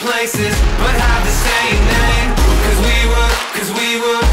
places, but have the same name. Cause we were